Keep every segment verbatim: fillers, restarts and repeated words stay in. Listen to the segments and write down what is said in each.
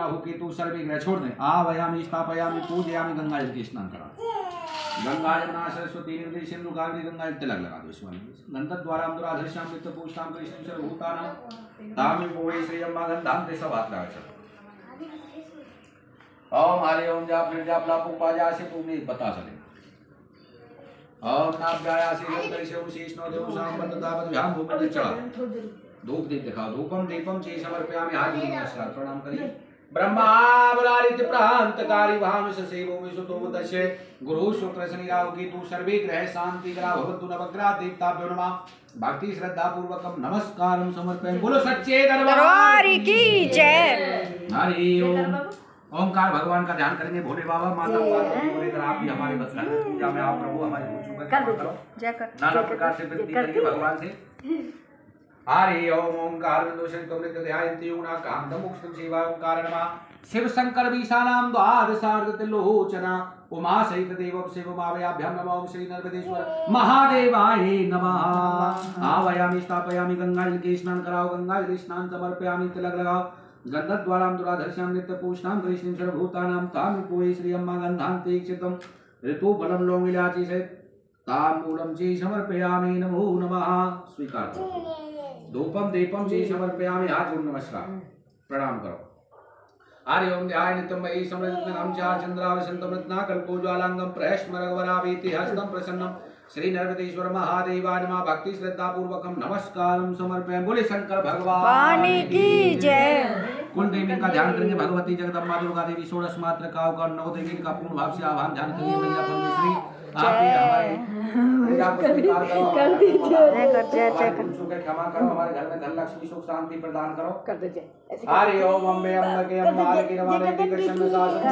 राहु केतु सर्वे ग्रह छोड़ दें। आवायामी स्थापयामी पूजयामी गंगा जल के स्नान करा गंगा जमुना सरस्वती निर्दे सिंधु कावेरी गंगा जल तिलक लगा दो इसमें गंध द्वारा दुराधर्ष्याम नित्य पूजताम कृष्ण सर्वभूतानां तामि भुवै श्रियम्मा गंधाम ते सब हाथ लगा चलो। ओम हरि ओम जाप फिर जाप लाप उपाजा से तुमने बता सके ओम नाभ्याया से लोक से उशीष्णो देव सांबत दावत ध्यान भूमि में चढ़ा धूप दीप दिखाओ धूपम दीपम चे समर्पयामि हाथ जोड़ नमस्कार प्रणाम करिए। ब्रह्मा बलारित प्रांतकारी भानुष सेवो विसुतो दशे गुरु शुक्र शनि राहु केतु सर्वे ग्रह शांति ग्रह भवन्तु नवग्रह देवताभ्यो नमः भक्ति श्रद्धा पूर्वकम नमस्कारम समर्पयामि। बोलो सच्चे दरबार की जय। हरि ओम। ओमकार भगवान का ध्यान करेंगे। भोले बाबा माता पार्वती आप भी हमारे भक्त हैं पूजा में आप प्रभु हमारे करो नाना प्रकार से विनती करेंगे भगवान से। हरि ओम ओंकार विदोषं तुमृत ध्यायन्ति योना कांतम मुक्तं शिवा ओंकार नमः शिव शंकर विशानाम द्वादशार्ध त्रिलोचना उमा सहित देवं शिवमावयाभ्यां नमः ओम श्री नर्मदेश्वर महादेवाय नमः। आवायामि स्थापयामि गंगा जल के स्नान कराओ गंगा जल स्नान समर्पयामि तिलक लगाओ गन्धद्वारां दुराधर्ष्यां नित्य पूष्णां कृष्णं सर्वभूतानां तां पूजये श्रियम्मा गन्धान्ते क्षितं ऋतु फलं लोंगिलाचि से ताम्बूलं चे समर्पयामि नमो नमः। स्वीकार करो धूपम दीपम चे समर्पयामि हाथ जोड़ नमस्कार प्रणाम करो। हरि ओम ध्याय नित्यं मयि समृद्धं चार चंद्रावसंतं रत्नाकल्पो ज्वालांगं प्रहस्मरगवरावेति हस्तं प्रसन्नं श्री नर्मदेश्वर महादेवाय नमः भक्ति श्रद्धा पूर्वकम नमस्कारम समर्पयामि। बोले शंकर भगवान की जय। कुल देवी का ध्यान करेंगे। भगवती जगदम्बा दुर्गा देवी षोडश मात्र का और नौ देवी का पूर्ण भाव से आह्वान ध्यान करिए। मैया परमेश्वरी आप ही हमारे कर दीजिए क्षमा करो हमारे घर में धन लक्ष्मी सुख शांति प्रदान करो कर दीजिए। हरि ओम अम्बे अम्बके अम्बालिके नमामि कृष्ण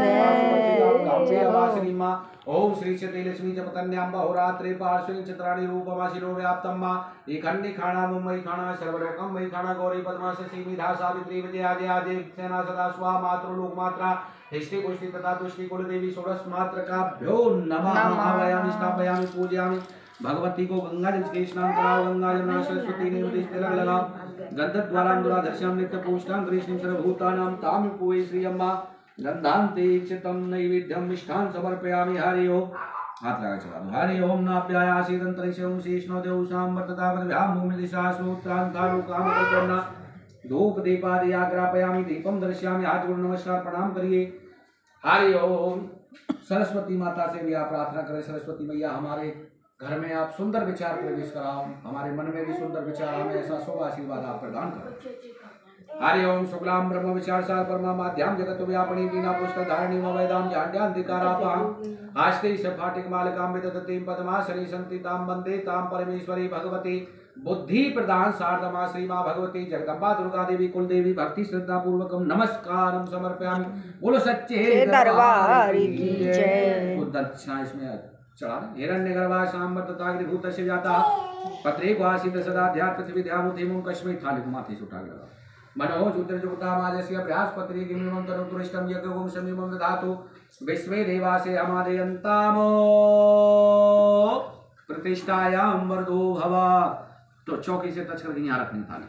शासनवासिनी मां ओम श्री चतुर्लक्ष्मी जपकन्यां बहुरात्रे पार्श्वे चित्राणि रूपमाशिरो व्याप्तं मां एखंडी खाना मुंबई खाना सर्वलोकं मयि खाना गौरी पद्मा सीमिधा सावित्री विजया जया जय सेना सदा स्वा मातृ लोक मात्रा हिष्टि पुष्टि तथा तुष्टि कुल देवी षोडश मात्र का भ्यो नमः। आवायामि स्थापयामि पूजयामि भगवती को गंगा जल के स्नान कराओ गंगा जमुना सरस्वती निर्मदे तिलक लगाओ गन्धद्वारा दुराधर्ष्यां नित्य पूष्णां कृष्णं सर्वभूतानां तां पूजये श्रियम्मा गन्धान्ते क्षितं नैवेद्यं मिष्ठान् समर्पयामि। हरि ओम हाथ लगा चला। हरि ओम नाभ्यायासि दन्तरिक्षे ओम शेषनो देव सांवर्ततावद्भ्यां भूमि दिशा श्रोत्रान्तारुकामकर्णा धूप दीपादि आग्रापयामि दीपम दर्शयामि हाथ जोड़ नमस्कार प्रणाम करिए। हरि ओम। सरस्वती माता से भी आप प्रार्थना करें सरस्वती मैया हमारे घर में आप सुंदर विचार प्रवेश कराओ हमारे मन में भी सुंदर विचार हमें ऐसा शुभ आशीर्वाद आप प्रदान करो। हरि ओम शुक्लां ब्रह्म विचार सार परमा माध्याम जगत व्यापणी वीणा पुस्तक धारणी वेदाम जाड्यांतिकारापां आस्ते सफाटिक मालिकां विदधतीं पद्मासनी संतितां वन्दे तां परमेश्वरी भगवती बुद्धि प्रदान शारदमा श्री मां भगवती जगदम्बा दुर्गा देवी कुल देवी भक्ति श्रद्धा पूर्वकम नमस्कारम समर्पयामि। बोलो सच्चे दरबार की जय। दक्षिणा इसमें चढ़ा हिरण्य गर्भा सांवर्तता भूत से जाता पत्रे को आसित सदा ध्यान पृथ्वी ध्यामुति मुं कश्मीर थाली माथे से उठा गया मनोज उत्तरजुक्ता माजस्य बृहस्पति गिमिमं तरुपुरिष्टं यज्ञगुं समीमं दधातु विश्वे देवासे हमादयन्तामो प्रतिष्ठायां वरदो भवा। तो चौकी से टच करके यहाँ रखनी थाली।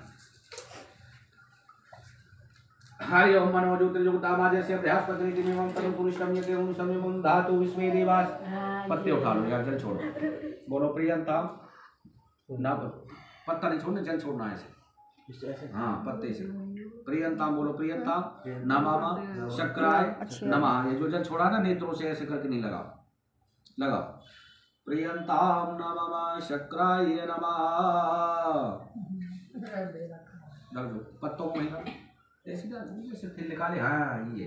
हरि ओम मनोज उत्तरजुक्ता माजस्य बृहस्पति गिमिमं तरुपुरिष्टं यज्ञगुं समीमं दधातु विश्वे देवास पत्ते उठा लो यार जल छोड़ो। बोलो प्रियंता ना पत्ता नहीं छोड़ना जल छोड़ना है हाँ पत्ते से प्रियंता बोलो प्रियंता नमामा शक्राय नमः। ये जो जल छोड़ा ना नेत्रों से ऐसे करके नहीं लगाओ लगाओ प्रियंता नमामा शक्राय नमः। लग दो पत्तों को नहीं ऐसे जैसे निकाले हाँ ये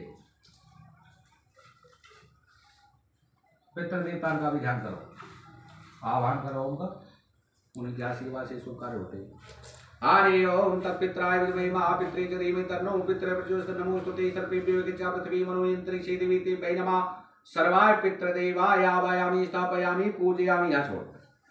पितृ देवता का भी ध्यान करो आह्वान करो उनका उनके आशीर्वाद से शुभ कार्य होते हैं। हरि ओम तत्पित्राय विद्महे महापित्रे च धीमहि तन्नो पितरः प्रचोदयात् नमोस्तुते सर्वेभ्यो यज्ञ पृथ्वी मनो यंत्रिक्षे दिवीते वै नमः सर्वाय पितृदेवाय आवायामि स्थापयामि पूजयामि। यहाँ छोड़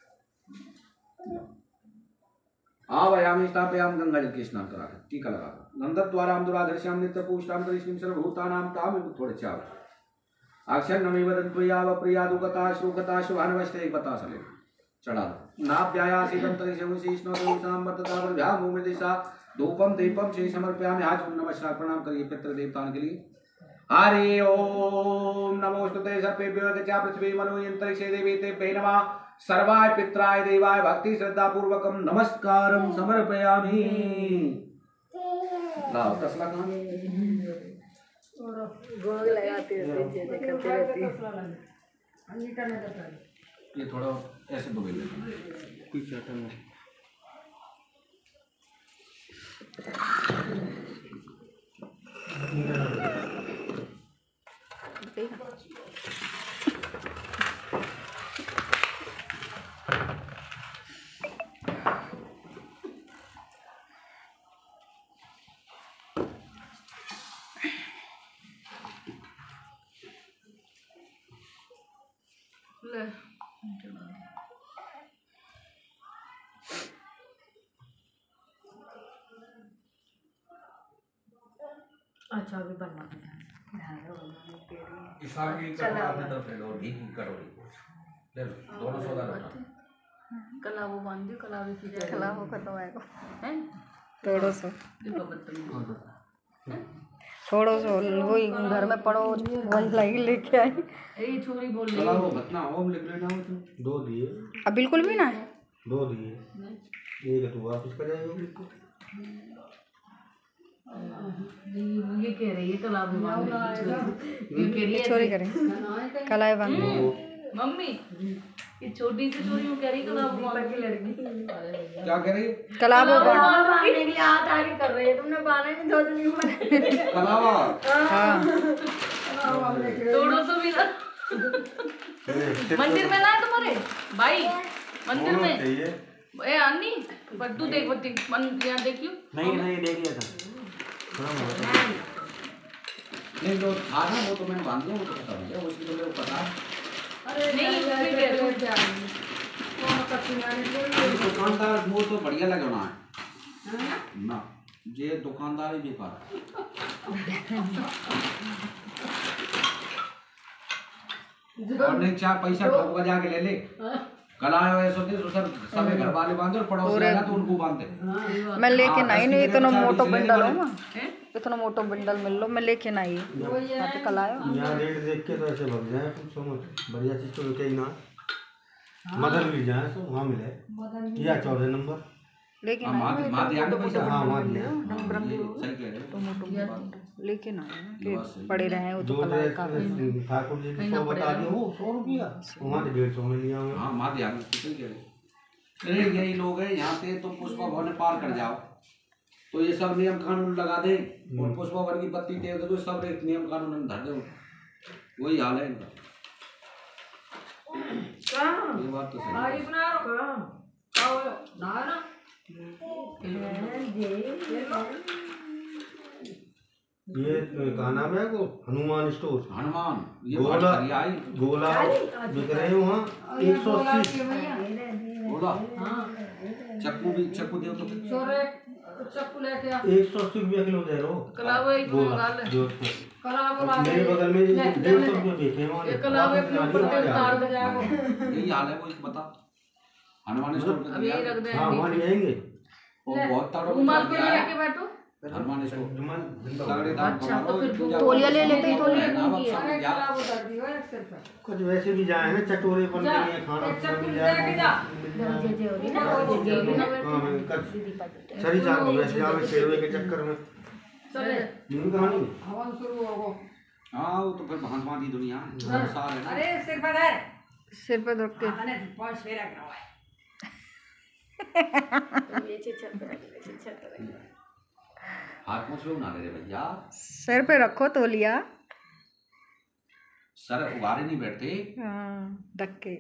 आवायामि स्थापयामि गंगा जल के स्नान करा टीका लगा गंधद्वारा दुराधर्ष्यां नित्य पूष्टां कृष्णं सर्वभूतानां तां थोड़े चाव अक्षर नमे वदन्तु याव प्रिया दुःखता श्लोकता शुभानवष्टे एक बता सले चढ़ा नाभ्यायासि दन्तरिक्षे विशेषणो देवतां वर्तता वर्भ्यां भूमि दिशा धूपम दीपम से समर्पयामि। हाथ जोड़ नमस्कार प्रणाम करिए पितृ देवताओं के लिए। हरि ओम नमोस्तुते सर्वेभ्यो च पृथ्वी मनु यंत्रिक्षे देवीतेभ्यो नमः। सर्वाय पित्राय देवाय भक्ति श्रद्धा पूर्वकम नमस्कारम समर्पयामि। लाओ तसला कहां गोग लगाती रहती है देखती रहती है। ये थोड़ा ऐसे दो बेले कुछ चटन में अच्छा अभी बनवा दोनों सौदा कला वो बांध दियो कला भी की कला हो खत्म है हैं थोड़ो सो देखो बत्तन थोड़ो सो वही घर में पड़ो वही लाइक लेके आई। ए छोरी बोल चला वो बतना हो लिख लेना हो तुम दो दिए अब बिल्कुल भी ना है। दो दिए एक तो वापस कर जाएगा। ये कह रही है कला वो बांध ये कह रही है चोरी करें कलाई बंद मम्मी ये छोटी सी चोरी वो कह रही कला वो बांध की लड़की क्या कह रही कला वो बंद बांधने के लिए हाथ आगे कर रही है तुमने बांधे नहीं दो दिन ऊपर कलावा हाँ थोड़ा सा भी ना मंदिर में ना है तुम्हारे भाई मंदिर में ए अन्नी पर तू देख बत्ती मन यहाँ देखियो नहीं नहीं देख लिया था नहीं जो था ना वो तो मैंने बांध दिया वो तो पता नहीं है उसकी तो मेरे को पता है। अरे नहीं मैं कह रही हूँ दुकानदार वो तो बढ़िया लगे ना है ना ये दुकानदार ही बेकार और नहीं चार पैसा ठोक बजा के ले ले कल आए हुए सोते सर सब घर वाले बांधे और पड़ोसी आया तो उनको बांधे। मैं लेके नहीं नहीं इतना मोटो बंडल हो ना इतना मोटो बंडल मिल लो मैं लेके नहीं यहाँ पे कल आयो यहाँ रेट देख के तो ऐसे भग जाए कुछ समझ बढ़िया चीज तो लेके ही ना मदर मिल जाए तो वहाँ मिले या चौदह नंबर लेकिन माँ माँ दिया के पैसा हाँ वहाँ दिया सही कह रहे तो मोटो लेकिन आए कि पड़े रहे वो तो जो कला का ठाकुर जी की सौ बता दिए वो सौ रुपया वहाँ से डेढ़ सौ में लिया हुआ। हाँ माँ दिया सही कह रहे अरे यही लोग हैं यहाँ पे तुम पुष्पा भवन पार कर जाओ तो ये सब नियम कानून लगा दे और पुष्पा भवन की पत्ती टेक दे तो सब एक नियम कानून धर दो वही हाल है इनका। ये बात तो सही ये कहा नाम है को हनुमान स्टोर हनुमान ये गोला आई गोला बिक रहे हैं वहाँ एक सौ अस्सी बोला चक्कू भी चक्कू दे तो चक्कू लेके आ एक सौ अस्सी रुपया किलो दे रहे हो कलावे एक गोला मंगा ले जोधपुर मेरे बगल में डेढ़ सौ रुपये बेचे हैं वहाँ ये कलावे के ऊपर तेल तार दे जाएगा यही हाल है वो इसको बता हनुमान स्टोर पे अभी यही रख दे हाँ वहाँ ले जाएंगे वो बहुत तारों रुमाल पे लेके बैठो हनुमान स्टोर जुम्मन तगड़े दाम अच्छा, तो फिर पूजा तौलिया ले लेते हैं, तौलिया नहीं किया। कुछ वैसे भी जाए ना चटोरे बन के लिए खाना पीना मिल जाएगा सही चालू वैसे जावे शेरवे के चक्कर में नींद कहानी हवन शुरू होगा हाँ वो तो फिर भांत भांत ही दुनिया है साल है ना। अरे सिर पर है सिर पे धोख के मैंने पांच फेरा करवाया हाथ में क्यों ना ले भैया सिर पे रखो तौलिया सर उगारे नहीं बैठते हाँ धक्के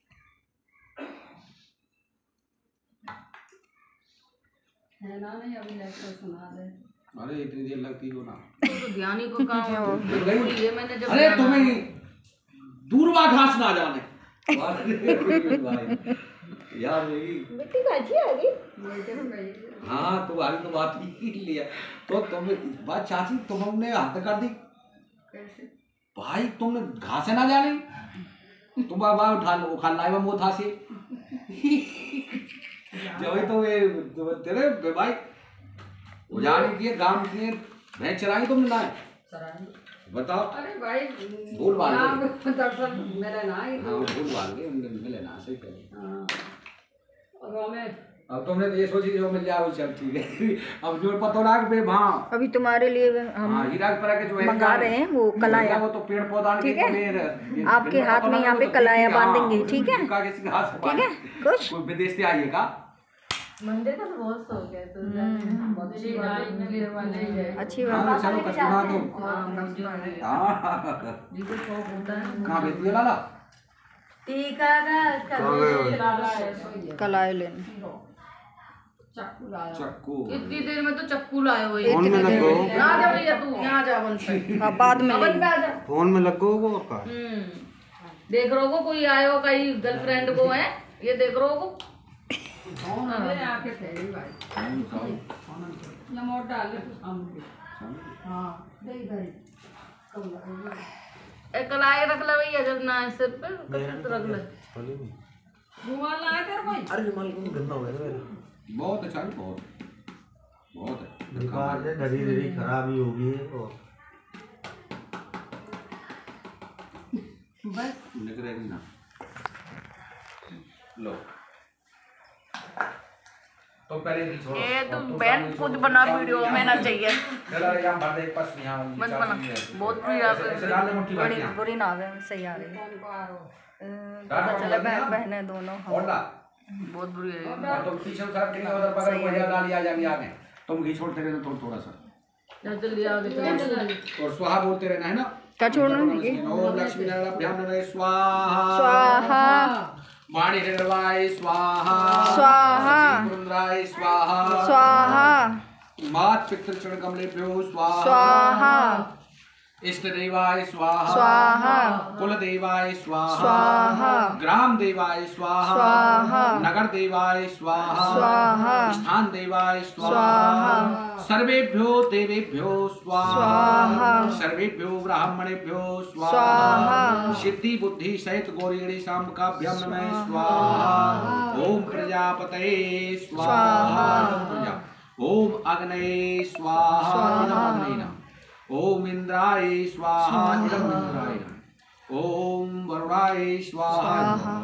है ना नहीं अभी लेक्चर सुना दे अरे इतनी देर लगती हो ना तो ध्यान ही को काम है ये मैंने जब अरे तुम्हें दूरवा घास ना जाने भाई यार यही मिट्टी भाजी आ गई हाँ तुम्हारी तो बात ही लिया तो तुम बात चाची तुमने हद कर दी कैसे भाई तुमने घासे ना जाने तुम बाबा उठा लो खा लाए वो था से जब तो ये तेरे भाई उजाड़ी किए गांव किए भैंस चराई तुमने ना बताओ। अरे भाई भूल भाल गए। नाम दर्शन मेरे ना ही हाँ भूल भाल गए उनके मिले ना सही कहे। हाँ अब हमें अब तुमने तो ये सोची कि जो मिल जाए वो चल ठीक है। अब जो पता ना बे भां अभी तुम्हारे लिए हम हाँ हीरा पर के जो है मंगा रहे हैं वो कलाया। वो तो पेड़ पौधा के ठीक है? तुम्हें आपके हाथ में यहाँ पे कलाया बांधेंगे, ठीक है? ठीक है कुछ कोई विदेश से आइए का मंदिर का तो बहुत शौक है तो बहुत अच्छी बात है अच्छी हाँ बात। चलो कचरा दो हाँ मंदिर में हाँ जिसको शौक होता है कहाँ बेचती हो लाला टीका का कलाए लेने चाकू लाया चक्कू इतनी देर में तो चक्कू लाए हुए फोन में लगो आ जा भैया तू यहाँ जा बन से हाँ बाद में बन पे आ जा। फोन में लगो वो का हम्म देख रहे हो कोई आए हो कहीं गर्लफ्रेंड को है ये देख रहे हो कौन है आके ठहरी भाई नमो डाले तो सामने हाँ दे इधर ए कलाई रख ले भैया जब ना है सिर पे कसरत रख ले रुमाल लाया तेरे कोई अरे रुमाल को गंदा हो गया मेरा बहुत अच्छा है बहुत बहुत है बेकार है धीरे धीरे खराब ही होगी और बस निकलेगी ना लो तो पहले की छोड़ो ये तो बैन कुछ बना वीडियो में ना चाहिए चलो यहाँ भर दे पास यहाँ मत बना बहुत प्रिय ऐसे डाल दे मुट्ठी भर बड़ी यहाँ बुरी ना आवे सही आ रही है। कौन को आ रहा हो अ, पता चला बहन बहनें दोनों और हम ला बहुत बुरी है और तुम पीछे साथ के उधर बगल में या डाल या जाएंगे आगे तुम घी छोड़ते रहना थोड़ा थोड़ा सा जब जल्दी आओगे तो और स्वाहा बोलते रहना है ना क्या छोड़ना है ये? ओम लक्ष्मी नारायण नमः स्वाहा स्वाहा वाणी निर्वाय स्वाहा स्वाहा पुरुन्द्राय स्वाहा स्वाहा मात पितृचरण कमलेभ्यो स्वाहा स्वाहा इष्ट देवाय स्वाहा स्वाहा कुल देवाय स्वाहा स्वाहा ग्राम देवाय स्वाहा स्वाहा नगर देवाय स्वाहा स्वाहा स्थान देवाय स्वाहा स्वाहा सर्वेभ्यो देवेभ्यो स्वाहा स्वाहा सर्वेभ्यो ब्राह्मणेभ्यो स्वाहा स्वाहा सिद्धि बुद्धि सहित गौरी शाम्भकाभ्यां नमः स्वाहा ओम प्रजापतये स्वाहा ओम अग्नये स्वाहा अग्नये ओम इंद्राय स्वाहा इदं इंद्राय ओम वरुणाय स्वाहा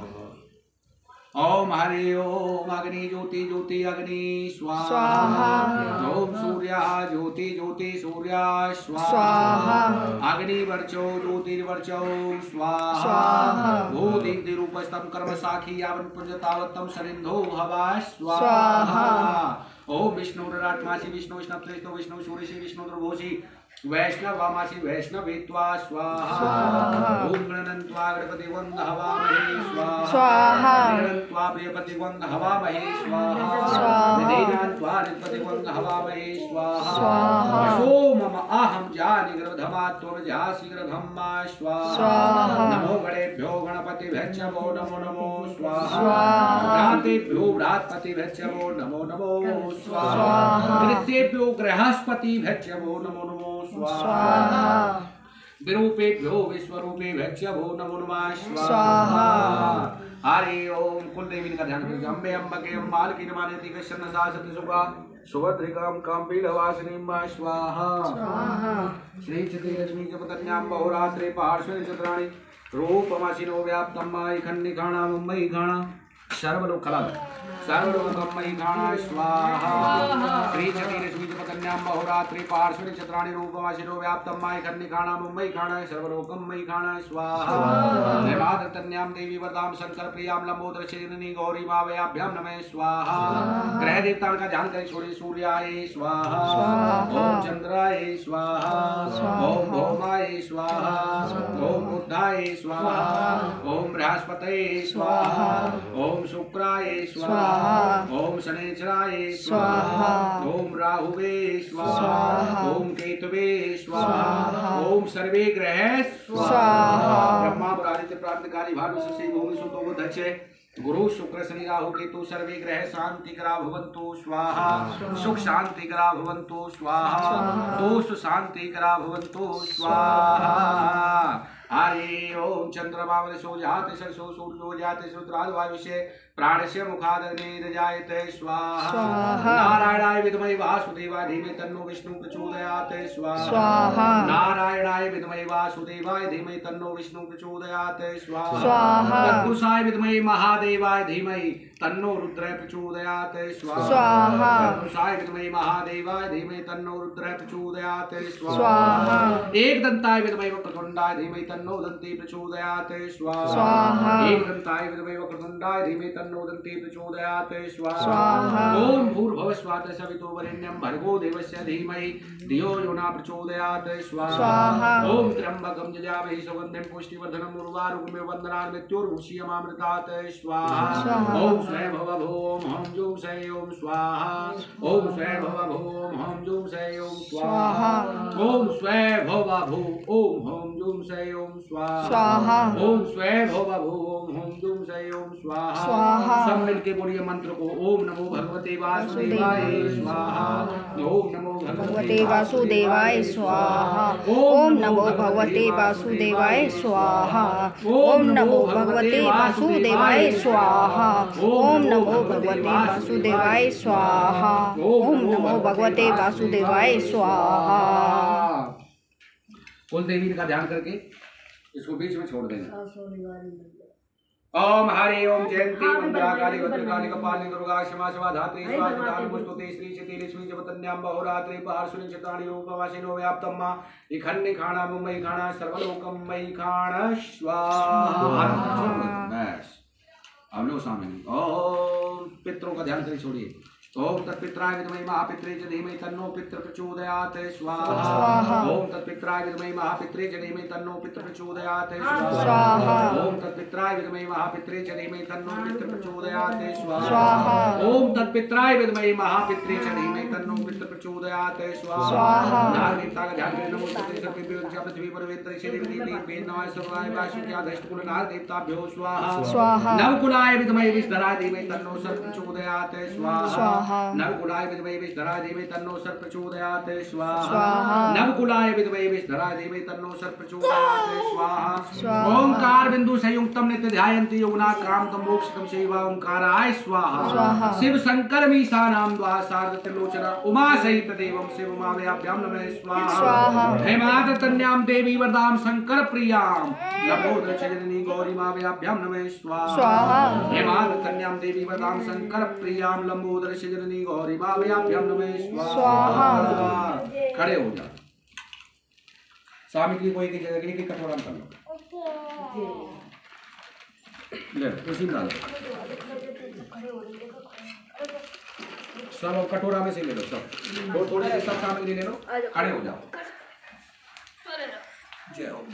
ओम हरि ओम अग्नि ज्योति ज्योति अग्नि स्वाहा ओम सूर्य ज्योति ज्योति सूर्य स्वाहा अग्नि वर्चो ज्योति वर्चो स्वाहा भू दीप्ति रूपस्तम कर्म साखी यावन पुंजतावत्तम सरिंधो हवा स्वाहा ओम विष्णु राटमासी विष्णु विष्णु विष्णु सूर्यसी विष्णु द्रभोसी वैष्णव वामासी वैष्णवेत्वा स्वाहा ओम गणनन्त्वा गणपति वंद हवामहे स्वाहा गणनन्त्वा प्रियपति वंद हवामहे स्वाहा निधीनान्त्वा निपति वंद हवामहे स्वाहा सो मम अहं जानि गर्भधमा त्वं जासि गर्भम्मा स्वाहा नमो गणेभ्यो गणपतिभ्यो नमो नमो स्वाहा भ्रातेभ्यो भ्रातपतिभ्यो नमो नमो स्वाहा गृहेभ्यो गृहस्पतिभ्यो नमो नमो स्वाहा विरूपेभ्यो विश्वरूपेभ्यो नमो नमः स्वाहा हरि ओम कुल देवी का ध्यान करिए अम्बे अम्बके अम्बालकी नमानेति कृष्ण सासति सुभा सुभद्रिकां काम्बीलवासिनीं स्वाहा श्री चिति लक्ष्मी च पतन्यां बहुरात्रे पार्श्वे चत्राणि रूपमासिनो व्याप्तं मायि खण्डिकाणां मुम्बई घाणा सर्वलोकला सर्वलोकमयि घाणा स्वाहा श्री चिति लक्ष्मी च पतन्यां बहुरात्रे पार्श्वे चत्राणि रूपमासिनो व्याप्तं मायि खण्डिकाणां मुम्बई घाणा सर्वलोकमयि घाणा स्वाहा देवादत्तन्यां देवी वरदां शंकर प्रियां लंबोदर शिरनि गौरी मावयाभ्यां नमः स्वाहा ग्रह देवताओं का ध्यान करें सूर्य सूर्याय स्वाहा ओम चंद्राय स्वाहा ओम भौमाय स्वाहा ओम बुद्धाय स्वाहा ओम बृहस्पतये स्वाहा ओम शुक्राय स्वाहा ओम शनिचराय स्वाहा ओम राहुवे स्वाहा ओम केतवे स्वाहा ओम सर्वे ग्रह स्वाहा ब्रह्मा पुराणित प्रांतकारी भानु से भूमि सुतो बुद्धचे गुरु शुक्र शनि राहु केतु सर्वे ग्रह शांति करा भवन्तु स्वाहा। सुख शांति करा भवन्तु स्वाहा। दोष शांति करा भवन्तु स्वाहा। हरि ओम चंद्रमा वसो जाते सरसो सूर्यो जाते रुद्राद्वायुषे प्राणस्य मुखादग्निर् जायते स्वाहा। नारायणाय विद्महे वासुदेवाय धीमहि तन्नो विष्णु प्रचोदयात् स्वाहा। नारायणाय विद्महे वासुदेवाय धीमहि तन्नो विष्णु प्रचोदयात् स्वाहा। तत्पुरुषाय विद्महे महादेवाय धीमहि तन्नो रुद्र प्रचोदयात् स्वाहा। तत्पुरुषाय विद्महे महादेवाय धीमहि तन्नो रुद्र प्रचोदयात् स्वाहा। एकदंताय विद्महे वक्रतुंडाय धीमहि तन्नो दन्ती प्रचोदयात् स्वाहा। एकदंताय विद्महे वक्रतुंडाय धीमहि तन्नो दन्ती प्रचोदयात् स्वाहा। ओम भूर्भुवः स्वः सवितुर्वरेण्यं भर्गो देवस्य धीमहि धियो यो न प्रचोदयात् स्वाहा। ओम त्र्यंबकं यजामहे सुगन्धिं पुष्टिवर्धनम् उर्वारुकमिव बन्धनान् मृत्योर्मुक्षीयमामृतात् स्वाहा। ओम स्वयं भव भूम हम जूम से ओम स्वाहा। ओम स्वयं भव भूम हम जूम से ओम स्वाहा। ओम स्वयं भव भू ओम हम जूम से ओम स्वाहा। ओम स्वयं भव भूम हम जूम से ओम स्वाहा। सब मिलके बोलिए मंत्र को। ओम नमो भगवते वासुदेवाय स्वाहा। ओम नमो भगवते वासुदेवाय स्वाहा। ओम नमो भगवते वासुदेवाय स्वाहा। ओम नमो भगवते वासुदेवाय स्वाहा। ओम नमो भगवते वासुदेवाय स्वाहा। ओम नमो भगवते वासुदेवाय स्वाहा। कुल देवी का ध्यान करके इसको बीच में छोड़ देंगे। ओम हरि ओम जयंती मंगला काली भद्रकाली कपालिनी दुर्गा क्षमा क्षमा धात्री स्वाहा नमोस्तुते श्री चिति लक्ष्मी जपतन्याम बहुरात्रि पार्श्वनि चितानि रूपवासिनो व्याप्तम्मा इखन्नि खाना मुंबई खाना सर्वलोकम मई खाना स्वाहा। बस हम लोग सामने ओम पितरों का ध्यान करके छोड़िए। ओम तत्पित्राय विद्महे महापित्रे च धीमहि तन्नो पितृ प्रचोदयात् स्वाहा। ओम तत्पित्राय विद्महे महापित्रे च धीमहि तन्नो पितृ प्रचोदयात् स्वाहा। ओम तत्पित्राय विद्महे महापित्रे च धीमहि तन्नो पितृ प्रचोदयात् स्वाहा। ओम तत्पित्राय विद्महे महापित्रे च धीमहि तन्नो पितृ प्रचोदयात् स्वाहा। नाग देवता का ध्यान करें। नमोस्तुते सर्वेभ्यो पृथ्वी परमेत्र देवी देवी नमः सर्वाय वासुक्या दष्टकुल नाग देवताभ्यो स्वाहा। नवकुलाय विद्महे विष्णुराय धीमहि तन्नो सर्प प्रचोदयात् स्वाहा। नवकुलाय विद्महे विष्णुराय धीमहि तन्नो सर्प प्रचोदयात् स्वाहा। नवकुलाय विद्महे विष्णुराय धीमहि तन्नो सर्प प्रचोदयात् स्वाहा। ओंकार बिंदु संयुक्तम नित्य ध्यायन्ति योगिना क्रांतम मोक्षकम शिवा ओंकाराय स्वाहा। शिव शंकर मीशानाम द्वा शारद त्रिलोचना उमा सहित देवम शिव उमाभ्याम नमः स्वाहा। हेमाद तन्याम देवी वरदाम शंकर प्रियाम लंबोदर जननी गौरी माभ्याम नमः स्वाहा। हेमाद तन्याम देवी वरदाम शंकर प्रियाम लंबोदर जननी गौरी माभ्याम नमः स्वाहा। खड़े हो जा। सामग्री कोई की जगह के लिए कटोरा कर लो। ले उसी में डालो सब कटोरा में से ले लो सब। और थोड़ी सी सब सामग्री ले लो। खड़े हो जाओ। जय हो।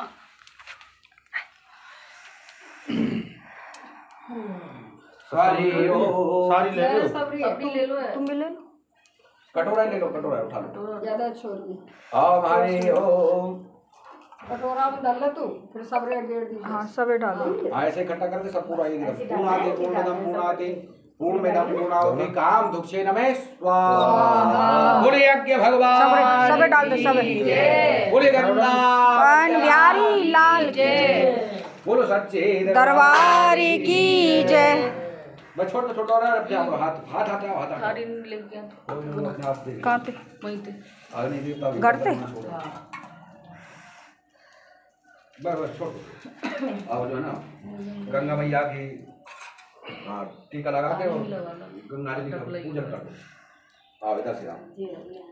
सारी सारी ले लो। तुम ले लो। तुम भी ले लो। कटोरा ले लो। कटोरा उठा लो। ज्यादा छोड़ दी। हाँ भाई ओम कटोरा में डाल तू फिर सब रेट डेढ़ दी। हाँ सब डालो। ऐसे इकट्ठा करके सब पूरा ये पूर्ण आदि पूर्ण दम पूर्ण आदि पूर्ण में दम पूर्ण आदि काम दुक्षे नमः स्वाहा। बोले यज्ञ भगवान सब डाल दो सब। बोले गंगा वन बिहारी लाल जय। बोलो सच्चे दरबार की जय। मैं छोटा छोटा रहा अपने आप हाथ हाथ हटाओ हाथ हटाओ। साड़ी ले गया तो कोई नहीं अपने आप से कहाँ पे? वहीं पे आगे नहीं देता घर पे? बस बस छोड़। अब जो है ना गंगा मैया की हाँ टीका लगा के और गंगा जी की पूजन कर दो। आओ इधर से आओ।